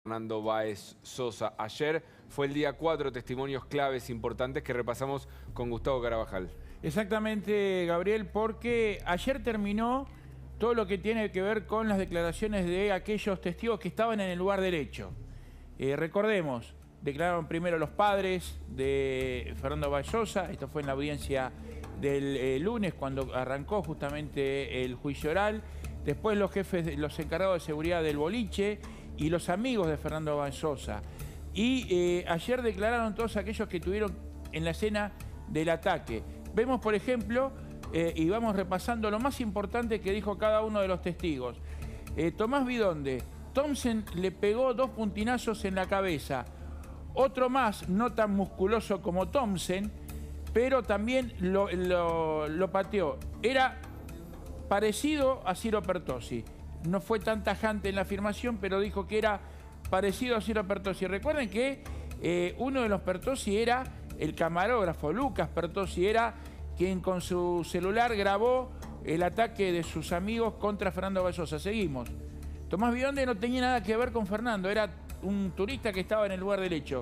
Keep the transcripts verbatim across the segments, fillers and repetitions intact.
Fernando Báez Sosa. Ayer fue el día cuatro, testimonios claves importantes que repasamos con Gustavo Carabajal. Exactamente, Gabriel, porque ayer terminó todo lo que tiene que ver con las declaraciones de aquellos testigos que estaban en el lugar del hecho. Eh, recordemos, declararon primero los padres de Fernando Báez Sosa, esto fue en la audiencia del eh, lunes cuando arrancó justamente el juicio oral, después los jefes, los encargados de seguridad del boliche y los amigos de Fernando Báez Sosa. Y eh, ayer declararon todos aquellos que estuvieron en la escena del ataque. Vemos, por ejemplo, eh, y vamos repasando lo más importante que dijo cada uno de los testigos. Eh, Tomás Bidonde, Thompson le pegó dos puntinazos en la cabeza. Otro más, no tan musculoso como Thompson, pero también lo, lo, lo pateó. Era parecido a Ciro Pertossi. No fue tan tajante en la afirmación, pero dijo que era parecido a Ciro Pertossi. Recuerden que eh, uno de los Pertossi era el camarógrafo, Lucas Pertossi, era quien con su celular grabó el ataque de sus amigos contra Fernando Báez Sosa. Seguimos. Tomás Bidonde no tenía nada que ver con Fernando, era un turista que estaba en el lugar del hecho.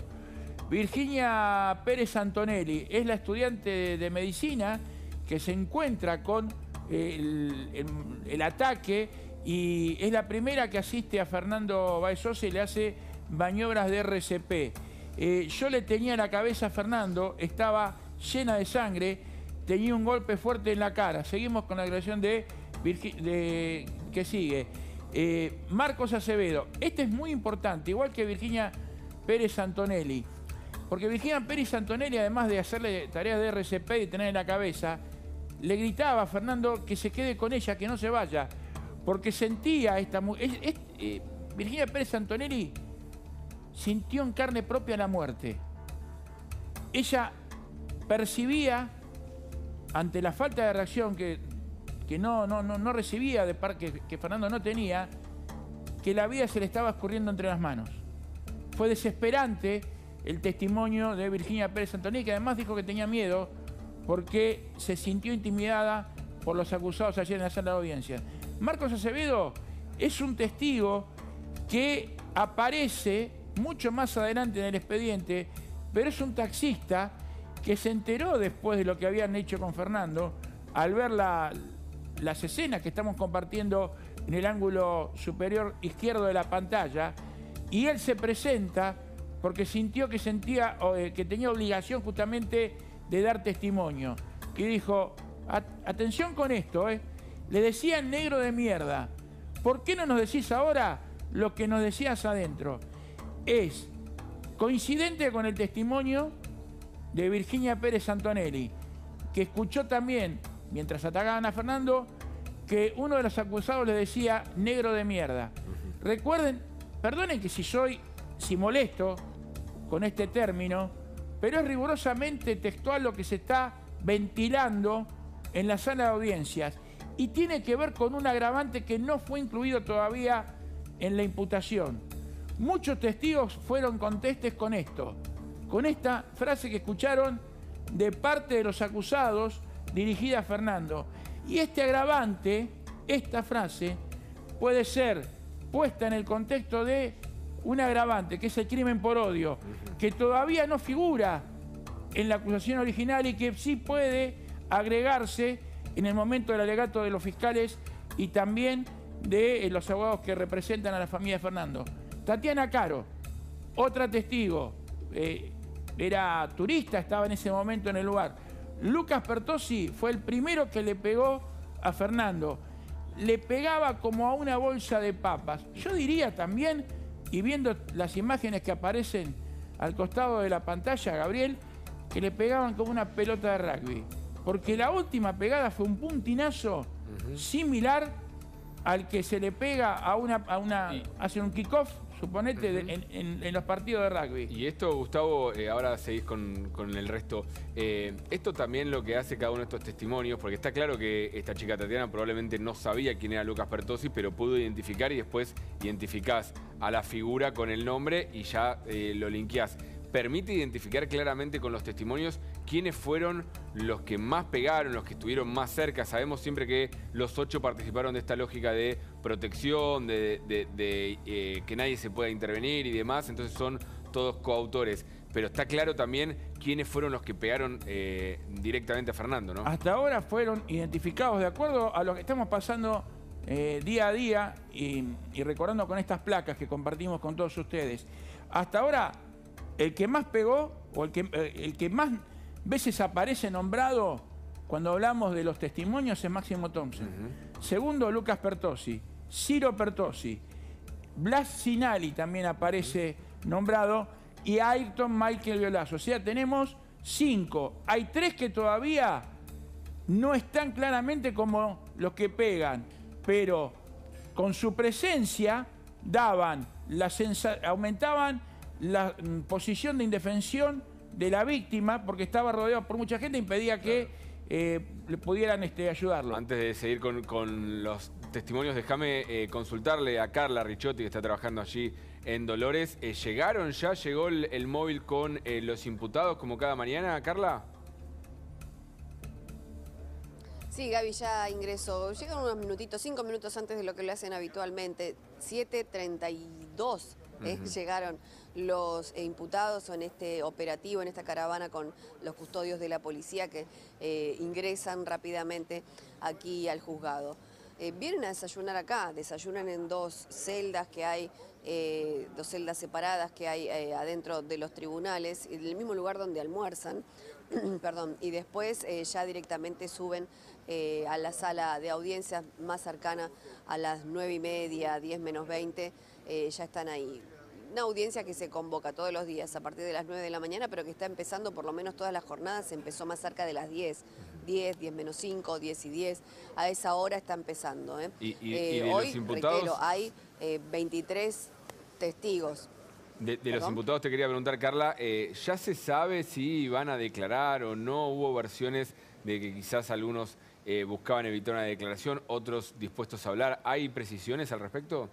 Virginia Pérez Antonelli es la estudiante de, de medicina que se encuentra con el, el, el ataque y es la primera que asiste a Fernando Báez Sosa y le hace maniobras de R C P. Eh, yo le tenía la cabeza a Fernando, estaba llena de sangre, tenía un golpe fuerte en la cara. Seguimos con la declaración de, Virgi de que sigue. Eh, Marcos Acevedo, este es muy importante, igual que Virginia Pérez Antonelli, porque Virginia Pérez Antonelli, además de hacerle tareas de R C P y tener en la cabeza, le gritaba a Fernando que se quede con ella, que no se vaya, porque sentía esta... Es, es, eh, Virginia Pérez Antonelli sintió en carne propia la muerte. Ella percibía, ante la falta de reacción que, que no, no, no, no recibía de parte que, que Fernando no tenía, que la vida se le estaba escurriendo entre las manos. Fue desesperante el testimonio de Virginia Pérez Antonelli, que además dijo que tenía miedo porque se sintió intimidada por los acusados ayer en la sala de audiencia. Marcos Acevedo es un testigo que aparece mucho más adelante en el expediente, pero es un taxista que se enteró después de lo que habían hecho con Fernando al ver la, las escenas que estamos compartiendo en el ángulo superior izquierdo de la pantalla, y él se presenta porque sintió que, sentía, eh, que tenía obligación justamente de dar testimonio. Y dijo, atención con esto, eh. le decían negro de mierda. ¿Por qué no nos decís ahora lo que nos decías adentro? Es coincidente con el testimonio de Virginia Pérez Antonelli, que escuchó también, mientras atacaban a Fernando, que uno de los acusados le decía negro de mierda. Uh-huh. Recuerden, perdonen que si soy, si molesto con este término, pero es rigurosamente textual lo que se está ventilando en la sala de audiencias y tiene que ver con un agravante que no fue incluido todavía en la imputación. Muchos testigos fueron contestes con esto, con esta frase que escucharon de parte de los acusados dirigida a Fernando. Y este agravante, esta frase, puede ser puesta en el contexto de un agravante, que es el crimen por odio, que todavía no figura en la acusación original y que sí puede agregarse en el momento del alegato de los fiscales y también de los abogados que representan a la familia de Fernando. Tatiana Caro, otra testigo, eh, era turista, estaba en ese momento en el lugar. Lucas Pertossi fue el primero que le pegó a Fernando. Le pegaba como a una bolsa de papas. Yo diría también, y viendo las imágenes que aparecen al costado de la pantalla, Gabriel, que le pegaban como una pelota de rugby. Porque la última pegada fue un puntinazo uh-huh. similar al que se le pega a una... A una sí. Hace un kickoff, suponete, uh-huh. de, en, en, en los partidos de rugby. Y esto, Gustavo, eh, ahora seguís con, con el resto. Eh, esto también lo que hace cada uno de estos testimonios, porque está claro que esta chica Tatiana probablemente no sabía quién era Lucas Pertossi, pero pudo identificar y después identificás a la figura con el nombre y ya eh, lo linkeás. permite identificar claramente con los testimonios quiénes fueron los que más pegaron, los que estuvieron más cerca. Sabemos siempre que los ocho participaron de esta lógica de protección, de, de, de eh, que nadie se pueda intervenir y demás, entonces son todos coautores. Pero está claro también quiénes fueron los que pegaron eh, directamente a Fernando, ¿no? Hasta ahora fueron identificados de acuerdo a lo que estamos pasando eh, día a día y, y recordando con estas placas que compartimos con todos ustedes. Hasta ahora, el que más pegó o el que, el que más veces aparece nombrado cuando hablamos de los testimonios es Máximo Thompson. Uh-huh. Segundo, Lucas Pertossi. Ciro Pertossi. Blas Sinali también aparece uh-huh. nombrado. Y Ayrton Michael Violazo. O sea, tenemos cinco. Hay tres que todavía no están claramente como los que pegan, pero con su presencia daban la sensa- aumentaban la mm, posición de indefensión de la víctima porque estaba rodeado por mucha gente e impedía que eh, le pudieran este, ayudarlo. Antes de seguir con, con los testimonios, déjame eh, consultarle a Carla Ricciotti, que está trabajando allí en Dolores. Eh, ¿Llegaron ya? ¿Llegó el, el móvil con eh, los imputados como cada mañana, Carla? Sí, Gaby ya ingresó. Llegan unos minutitos, cinco minutos antes de lo que lo hacen habitualmente. siete treinta y dos eh, uh-huh. llegaron los eh, imputados en este operativo, en esta caravana con los custodios de la policía que eh, ingresan rápidamente aquí al juzgado. Eh, vienen a desayunar acá, desayunan en dos celdas que hay, eh, dos celdas separadas que hay eh, adentro de los tribunales, en el mismo lugar donde almuerzan, perdón, y después eh, ya directamente suben eh, a la sala de audiencias más cercana a las nueve y media, diez menos veinte, eh, ya están ahí. Una audiencia que se convoca todos los días a partir de las nueve de la mañana, pero que está empezando por lo menos todas las jornadas, empezó más cerca de las diez. diez, diez menos cinco, diez y diez, a esa hora está empezando. ¿eh? ¿Y, y, eh, y de hoy, los imputados? reitero, hay eh, veintitrés testigos. De, de los imputados te quería preguntar, Carla, eh, ¿ya se sabe si van a declarar o no? Hubo versiones de que quizás algunos eh, buscaban evitar una declaración, otros dispuestos a hablar. ¿Hay precisiones al respecto?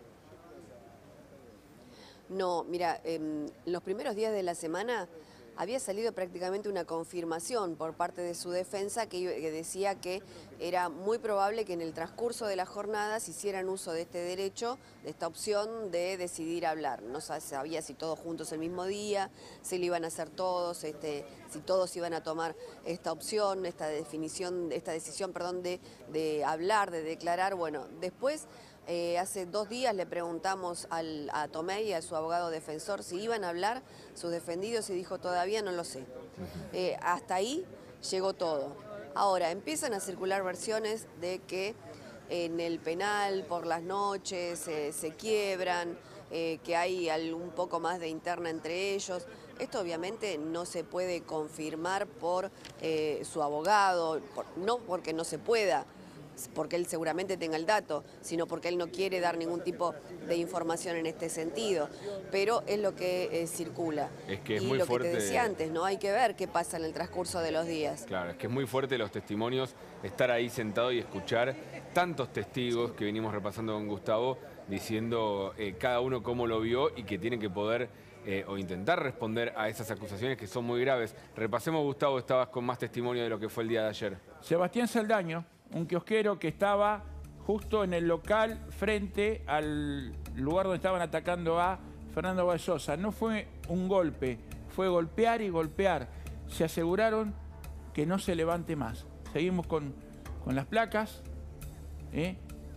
No, mira, eh, en los primeros días de la semana había salido prácticamente una confirmación por parte de su defensa que, que decía que era muy probable que en el transcurso de las jornadas hicieran uso de este derecho, de esta opción de decidir hablar. No sabía si todos juntos el mismo día, si lo iban a hacer todos, este, si todos iban a tomar esta opción, esta definición, esta decisión, perdón, de, de hablar, de declarar. Bueno, después... Eh, hace dos días le preguntamos al, a Tomei, a su abogado defensor, si iban a hablar sus defendidos y dijo todavía no lo sé. Eh, hasta ahí llegó todo. Ahora, empiezan a circular versiones de que en el penal por las noches eh, se quiebran, eh, que hay un poco más de interna entre ellos. Esto obviamente no se puede confirmar por eh, su abogado, por, no porque no se pueda, porque él seguramente tenga el dato, sino porque él no quiere dar ningún tipo de información en este sentido. Pero es lo que eh, circula. Es que es y muy lo fuerte... que te decía antes, ¿no? Hay que ver qué pasa en el transcurso de los días. Claro, es que es muy fuerte los testimonios, estar ahí sentado y escuchar tantos testigos que venimos repasando con Gustavo, diciendo eh, cada uno cómo lo vio y que tienen que poder eh, o intentar responder a esas acusaciones que son muy graves. Repasemos, Gustavo, estabas con más testimonio de lo que fue el día de ayer. Sebastián Saldaño, un kiosquero que estaba justo en el local frente al lugar donde estaban atacando a Fernando Valsosa. No fue un golpe, fue golpear y golpear. Se aseguraron que no se levante más. Seguimos con, con las placas. ¿eh?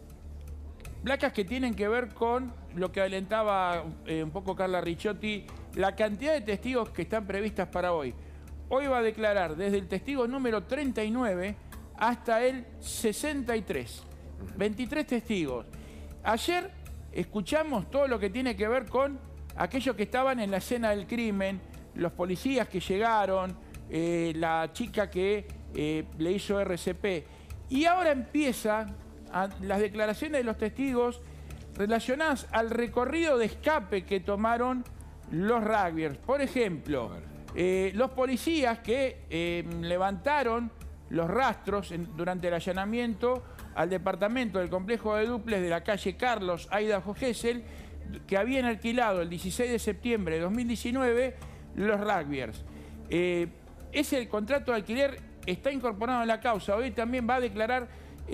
Placas que tienen que ver con lo que alentaba eh, un poco Carla Ricciotti, la cantidad de testigos que están previstas para hoy. Hoy va a declarar desde el testigo número treinta y nueve hasta el sesenta y tres. veintitrés testigos. Ayer escuchamos todo lo que tiene que ver con aquellos que estaban en la escena del crimen, los policías que llegaron, eh, la chica que eh, le hizo R C P. Y ahora empiezan las declaraciones de los testigos relacionadas al recorrido de escape que tomaron los rugbyers. Por ejemplo, eh, los policías que eh, levantaron los rastros en, durante el allanamiento al departamento del complejo de dúplex de la calle Carlos Idaho Gesell, que habían alquilado el dieciséis de septiembre de dos mil diecinueve los rugbyers. Eh, ese contrato de alquiler está incorporado en la causa. Hoy también va a declarar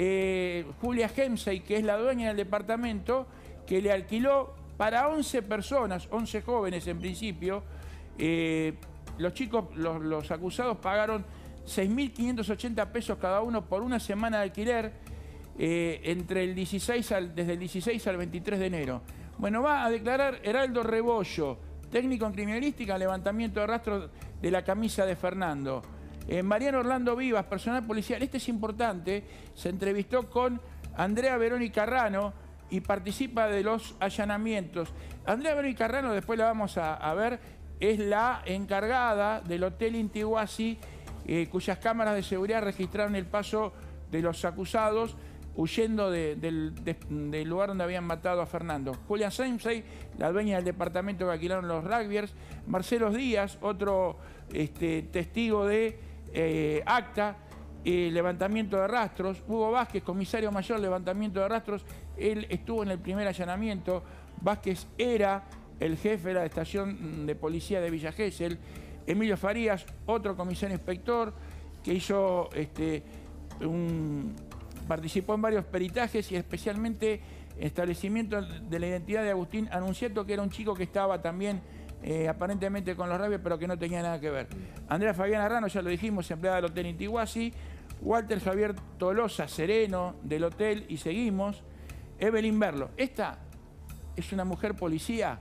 eh, Julia Hemsey, que es la dueña del departamento, que le alquiló para once personas, once jóvenes en principio. Eh, los chicos, los, los acusados pagaron seis mil quinientos ochenta pesos cada uno por una semana de alquiler eh, entre el dieciséis al, desde el dieciséis al veintitrés de enero. Bueno, va a declarar Heraldo Rebollo, técnico en criminalística, levantamiento de rastros de la camisa de Fernando. Eh, Mariano Orlando Vivas, personal policial, este es importante, se entrevistó con Andrea Veroni Carrano y participa de los allanamientos. Andrea Veroni Carrano, después la vamos a, a ver, es la encargada del Hotel Intihuasi, eh, cuyas cámaras de seguridad registraron el paso de los acusados huyendo de, del, de, del lugar donde habían matado a Fernando. Julia Hemsey, la dueña del departamento que alquilaron los rugbyers. Marcelo Díaz, otro este, testigo de eh, acta, eh, levantamiento de rastros. Hugo Vázquez, comisario mayor, levantamiento de rastros. Él estuvo en el primer allanamiento. Vázquez era el jefe de la estación de policía de Villa Gesell. Emilio Farías, otro comisario inspector, que hizo este, un... participó en varios peritajes y especialmente establecimiento de la identidad de Agustín Anunciato, que era un chico que estaba también eh, aparentemente con los rugby, pero que no tenía nada que ver. Andrea Fabiana Rano, ya lo dijimos, empleada del Hotel Intihuasi. Walter Javier Tolosa, sereno del hotel, y seguimos. Evelyn Berlo. Esta es una mujer policía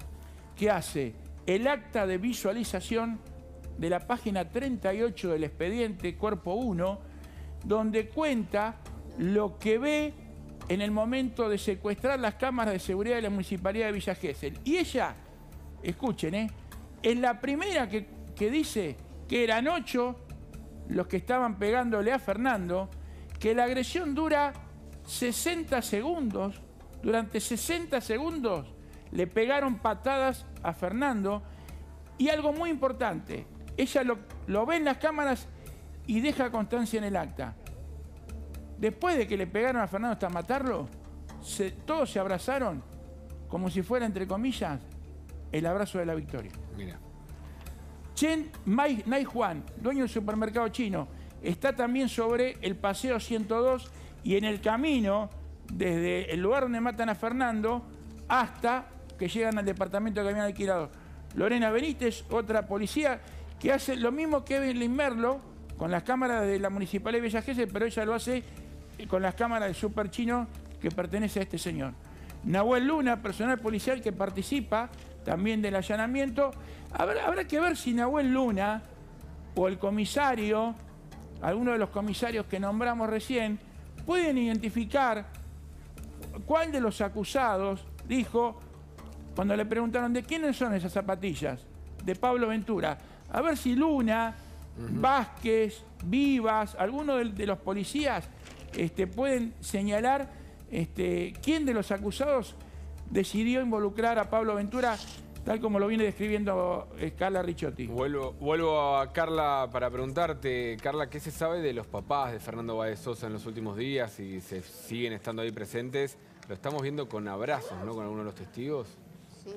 que hace el acta de visualización de la página treinta y ocho del expediente, cuerpo uno, donde cuenta lo que ve en el momento de secuestrar las cámaras de seguridad de la Municipalidad de Villa Gesell. Y ella, escuchen, ¿eh? es la primera que, que dice que eran ocho los que estaban pegándole a Fernando, que la agresión dura sesenta segundos, durante sesenta segundos le pegaron patadas a Fernando, y algo muy importante, ella lo, lo ve en las cámaras y deja constancia en el acta. Después de que le pegaron a Fernando hasta matarlo, se, todos se abrazaron como si fuera, entre comillas, el abrazo de la victoria. Mira. Chen Mai, Nai Juan, dueño del supermercado chino, está también sobre el paseo ciento dos y en el camino desde el lugar donde matan a Fernando hasta que llegan al departamento que habían alquilado. Lorena Benítez, otra policía, que hace lo mismo que Evelyn Merlo con las cámaras de la Municipalidad de Villa Gesell, pero ella lo hace con las cámaras del super chino que pertenece a este señor. Nahuel Luna, personal policial que participa también del allanamiento. Habrá, habrá que ver si Nahuel Luna o el comisario, alguno de los comisarios que nombramos recién, pueden identificar cuál de los acusados dijo, cuando le preguntaron de quiénes son esas zapatillas, de Pablo Ventura. A ver si Luna, uh-huh. Vázquez, Vivas, alguno de, de los policías este, pueden señalar este, quién de los acusados decidió involucrar a Pablo Ventura, tal como lo viene describiendo eh, Carla Ricciotti. Vuelvo, vuelvo a Carla para preguntarte, Carla, ¿qué se sabe de los papás de Fernando Báez Sosa en los últimos días y se siguen estando ahí presentes? Lo estamos viendo con abrazos, ¿no? Con algunos de los testigos. Sí.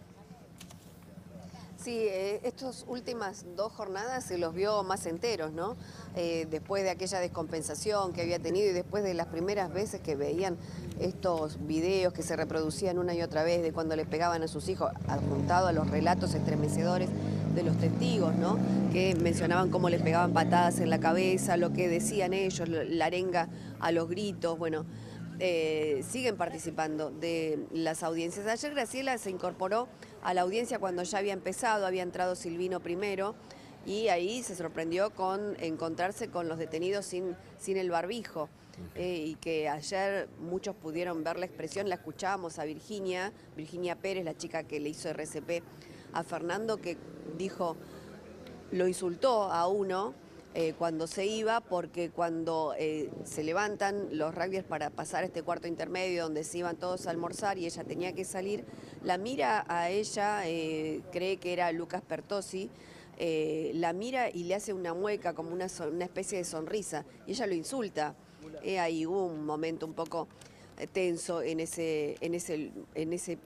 Sí, eh, estas últimas dos jornadas se los vio más enteros, ¿no? Eh, después de aquella descompensación que había tenido y después de las primeras veces que veían estos videos que se reproducían una y otra vez de cuando le pegaban a sus hijos, adjuntado a los relatos estremecedores de los testigos, ¿no? Que mencionaban cómo les pegaban patadas en la cabeza, lo que decían ellos, la arenga a los gritos, bueno... Eh, siguen participando de las audiencias. Ayer Graciela se incorporó a la audiencia cuando ya había empezado, había entrado Silvino primero y ahí se sorprendió con encontrarse con los detenidos sin, sin el barbijo eh, y que ayer muchos pudieron ver la expresión, la escuchábamos a Virginia, Virginia Pérez, la chica que le hizo R C P a Fernando, que dijo, lo insultó a uno Eh, cuando se iba, porque cuando eh, se levantan los rugbyers para pasar este cuarto intermedio donde se iban todos a almorzar y ella tenía que salir, la mira a ella, eh, cree que era Lucas Pertossi, eh, la mira y le hace una mueca como una, una especie de sonrisa y ella lo insulta. Eh, ahí hubo un momento un poco tenso en ese, en ese, en ese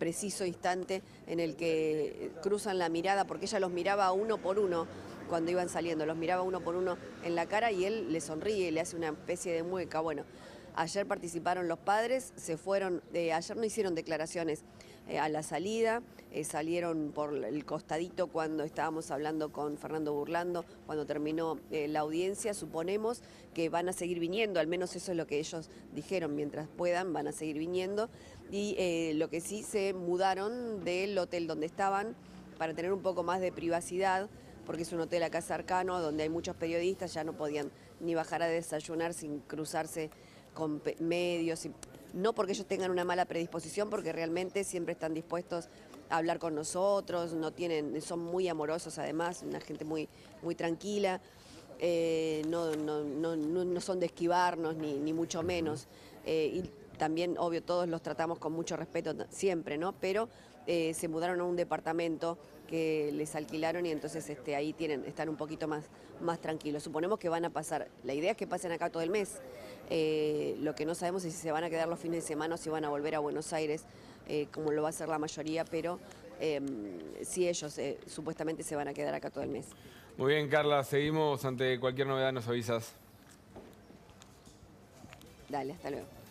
preciso instante en el que cruzan la mirada, porque ella los miraba uno por uno cuando iban saliendo, los miraba uno por uno en la cara y él le sonríe, le hace una especie de mueca. Bueno, ayer participaron los padres, se fueron, eh, ayer no hicieron declaraciones eh, a la salida, eh, salieron por el costadito cuando estábamos hablando con Fernando Burlando, cuando terminó eh, la audiencia. Suponemos que van a seguir viniendo, al menos eso es lo que ellos dijeron, mientras puedan van a seguir viniendo. Y eh, lo que sí, se mudaron del hotel donde estaban para tener un poco más de privacidad, porque es un hotel acá cercano donde hay muchos periodistas, ya no podían ni bajar a desayunar sin cruzarse con medios, y no porque ellos tengan una mala predisposición, porque realmente siempre están dispuestos a hablar con nosotros, no tienen, son muy amorosos además, una gente muy, muy tranquila, eh, no, no, no, no son de esquivarnos ni, ni mucho menos, eh, y también, obvio, todos los tratamos con mucho respeto siempre, ¿no? Pero eh, se mudaron a un departamento que les alquilaron y entonces este, ahí tienen, están un poquito más, más tranquilos. Suponemos que van a pasar, la idea es que pasen acá todo el mes. Eh, lo que no sabemos es si se van a quedar los fines de semana o si van a volver a Buenos Aires, eh, como lo va a hacer la mayoría, pero eh, sí, ellos eh, supuestamente se van a quedar acá todo el mes. Muy bien, Carla, seguimos. Ante cualquier novedad nos avisas. Dale, hasta luego.